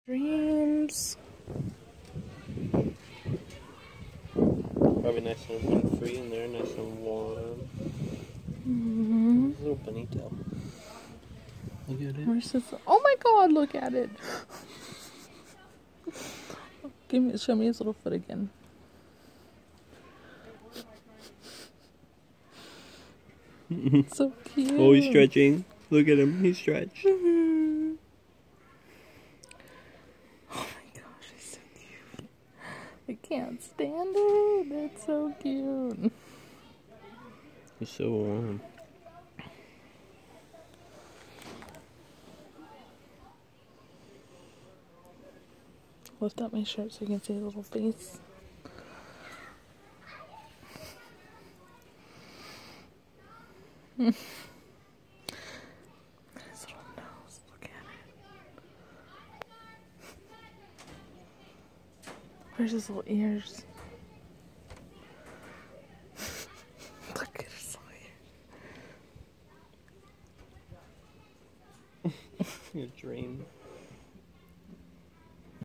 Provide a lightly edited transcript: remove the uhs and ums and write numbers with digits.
Dreams. Probably nice and free in there, nice and warm. Mm-hmm. Little bunny tail. Look at it. Where's this? Oh my God! Look at it. Show me his little foot again. So cute. Oh, he's stretching. Look at him. He's stretched. Mm-hmm. Oh my gosh, he's so cute. I can't stand it. It's so cute. He's so warm. Lift up my shirt so you can see his little face. His little nose, look at it. Where's his little ears? Look at his little ears. Your dream.